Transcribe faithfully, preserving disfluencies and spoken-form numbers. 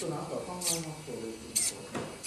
となんか考えます、それ。